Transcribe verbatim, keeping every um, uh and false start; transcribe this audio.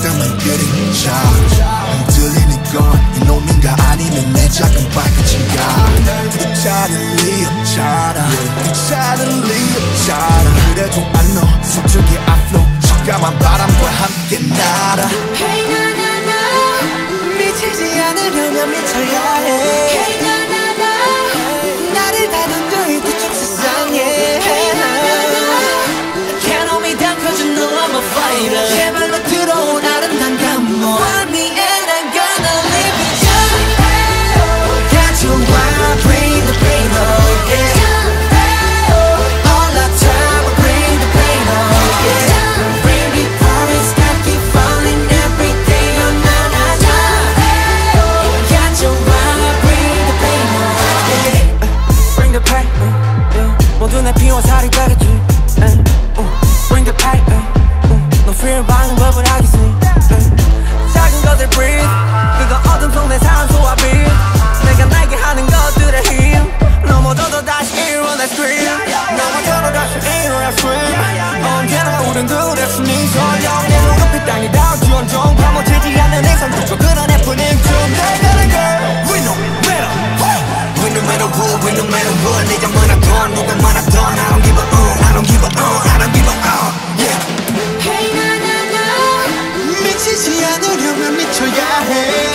잠깐만 그림자 흔들리는 건 이놈인가 아니면 내 작은 발끝인가 괜찮은 리 없잖아 괜찮은 리 없잖아 그래도 I know 서쪽의 앞로 적감한 바람과 함께 날아 Hey na na na 미치지 않으려면 미쳐야 해 Hey na na na 나를 다듬고 이 뒤쪽 세상에 Hey na na na Can't hold me down cause you know I'm a fighter 제발로 들어온 아름다운 감동 Want me and I'm gonna live it up Got you while I bring the pain on yeah All the time I bring the pain on yeah Rain before it's got keep falling every day oh na na na Got you while I bring the pain on yeah Bring the pain yeah 모두 내 피와 살이 되겠지 Bring the pain 너 fear 방법을 하겠지 작은 것들 breathe 그거 어둠 속 내 삶 so I breathe 내가 날게 하는 것들의 힘 넘어져도 다시 일어나 scream 넘어져도 다시 일어나 scream 언제나 우린 둘의 숨이 설령 내 눈앞이 땅이 닿을지언정 파묻히지 않는 이상 두고 끌어내뿐인 중 내가는 girl We no matter We no matter who We no matter what 네가 많았던 누가 많았던 I don't give a uh I don't give a uh I don't give a uh Yeah Hey na na na 미치지 않으려면 미쳐야 해